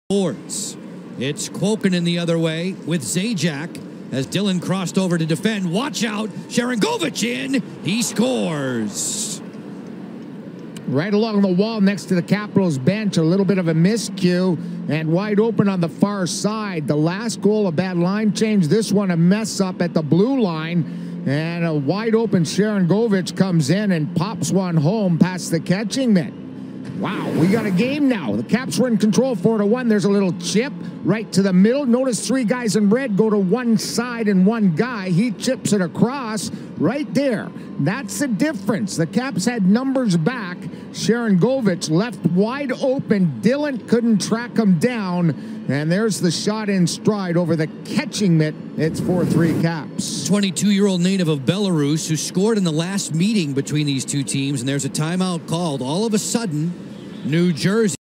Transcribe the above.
boards. It's Kwokin the other way with Zajac as Dylan crossed over to defend. Watch out, Sharangovich in. He scores. Right along the wall next to the Capitals bench, a little bit of a miscue and wide open on the far side. The last goal, a bad line change. This one, a mess up at the blue line. And a wide open Sharangovich comes in and pops one home past the catching mitt. Wow, we got a game now. The Caps were in control 4-1. There's a little chip right to the middle. Notice three guys in red go to one side and one guy. He chips it across right there. That's the difference. The Caps had numbers back. Sharangovich left wide open. Dylan couldn't track him down. And there's the shot in stride over the catching mitt. It's 4-3 Caps. 22-year-old native of Belarus who scored in the last meeting between these two teams. And there's a timeout called. All of a sudden, New Jersey